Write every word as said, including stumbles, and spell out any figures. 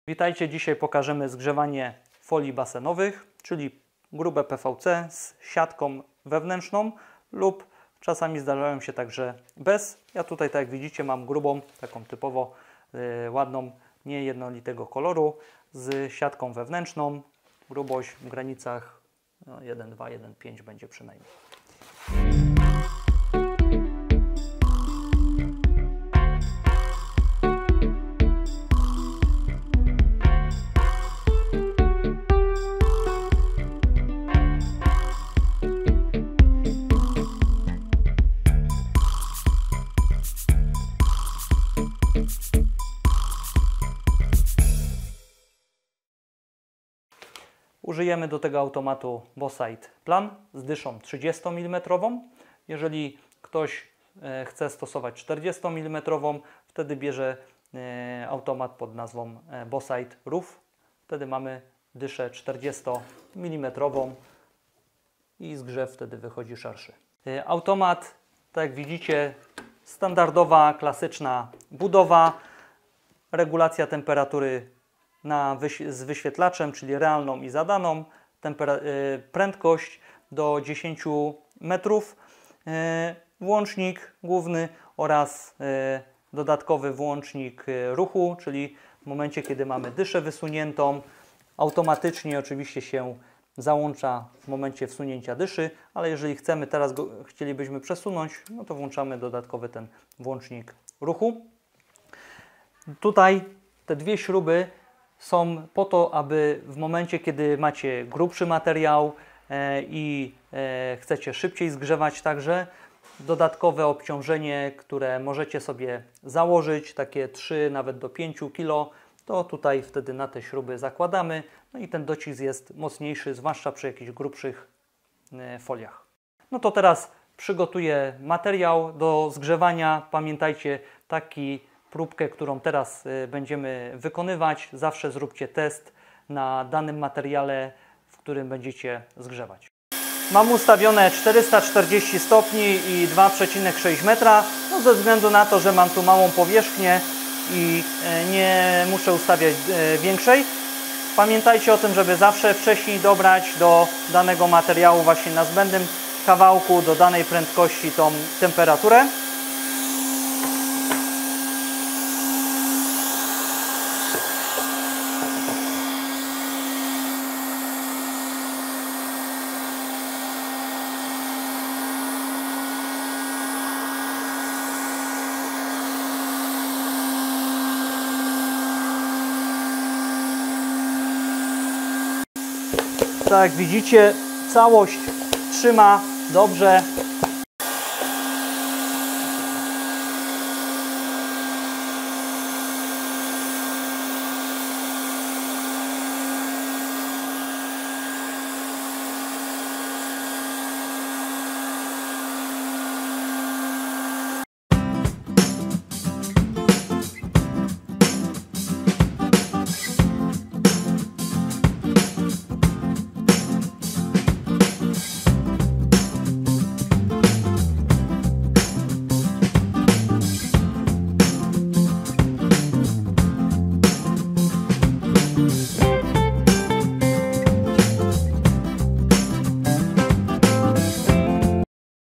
Witajcie, dzisiaj pokażemy zgrzewanie folii basenowych, czyli grube P V C z siatką wewnętrzną lub czasami zdarzają się także bez. Ja tutaj, tak jak widzicie, mam grubą, taką typowo yy, ładną, niejednolitego koloru z siatką wewnętrzną. Grubość w granicach no, jeden dwa, jeden pięć będzie przynajmniej. Użyjemy do tego automatu Bosite Plan z dyszą trzydziestomilimmetrową. Jeżeli ktoś chce stosować czterdziestomilimetrową, wtedy bierze automat pod nazwą Bosite Roof. Wtedy mamy dyszę czterdziestomilimetrową i zgrzew wtedy wychodzi szerszy. Automat, tak jak widzicie, standardowa, klasyczna budowa, regulacja temperatury na wyś z wyświetlaczem, czyli realną i zadaną, y, prędkość do dziesięciu metrów, y, włącznik główny oraz y, dodatkowy włącznik y, ruchu, czyli w momencie, kiedy mamy dyszę wysuniętą, automatycznie oczywiście się załącza w momencie wsunięcia dyszy, ale jeżeli chcemy teraz go, chcielibyśmy przesunąć, no to włączamy dodatkowy ten włącznik ruchu. Tutaj te dwie śruby są po to, aby w momencie, kiedy macie grubszy materiał e, i e, chcecie szybciej zgrzewać także, dodatkowe obciążenie, które możecie sobie założyć, takie trzy nawet do pięciu kilo, to tutaj wtedy na te śruby zakładamy. No i ten docisk jest mocniejszy, zwłaszcza przy jakichś grubszych e, foliach. No to teraz przygotuję materiał do zgrzewania. Pamiętajcie, taki próbkę, którą teraz będziemy wykonywać, zawsze zróbcie test na danym materiale, w którym będziecie zgrzewać. Mam ustawione czterysta czterdzieści stopni i dwa przecinek sześć metra, no ze względu na to, że mam tu małą powierzchnię i nie muszę ustawiać większej. Pamiętajcie o tym, żeby zawsze wcześniej dobrać do danego materiału właśnie na zbędnym kawałku, do danej prędkości tą temperaturę. Tak jak widzicie, całość trzyma dobrze.